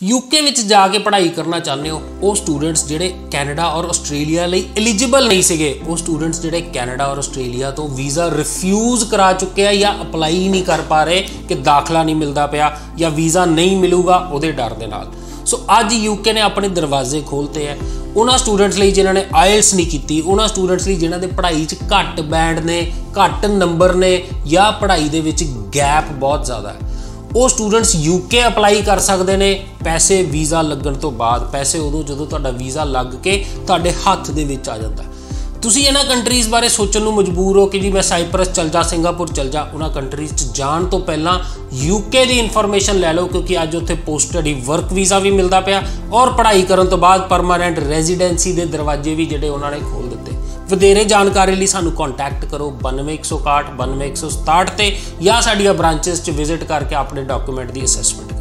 UK विच जाके पढ़ाई करना चाहते हो वो स्टूडेंट्स जिहड़े कैनेडा और आस्ट्रेलिया लई एलिजिबल नहीं सीगे, वो स्टूडेंट्स जिहड़े कैनेडा और आस्ट्रेलिया तो वीज़ा रिफ्यूज़ करा चुके हैं या अपलाई ही नहीं कर पा रहे कि दाखला नहीं मिलता पिया या वीज़ा नहीं मिलूगा उहदे डर दे नाल। सो अज यूके ने अपने दरवाजे खोलते हैं उन्होंने स्टूडेंट्स लिए जिन्होंने आयल्स नहीं की, उन्होंने स्टूडेंट्स लिए जिन्होंने पढ़ाई घट बैंड ने, घट नंबर ने या पढ़ाई दे विच गैप बहुत ज़्यादा है, वो स्टूडेंट्स यूके अपलाई कर सकते हैं पैसे वीज़ा लगन तो बाद। पैसे उदों जो तुहाडा वीज़ा लग के तुहाडे हत्थ दे विच आ जाता। तुसी इन्हां कंट्रीज़ बारे सोचण नूं मजबूर हो कि जी मैं साइप्रस चल जा, सिंगापुर चल जा। उन्हां कंट्रीज़ च जाण तो पहलां यूके की इन्फॉर्मेशन लै लो, क्योंकि अज उत्थे पोस्ट स्टडी वर्क वीज़ा भी मिलता पिया और पढ़ाई करन तो बाद परमानेंट रेजिडेंसी के दरवाजे भी जिहड़े उन्होंने खोल दिते। वधेरे जानकारी लिए सानू कॉन्टैक्ट करो 92 161 92 167 ते या साडियां ब्रांचेस च विजिट करके अपने डॉक्यूमेंट की असैसमेंट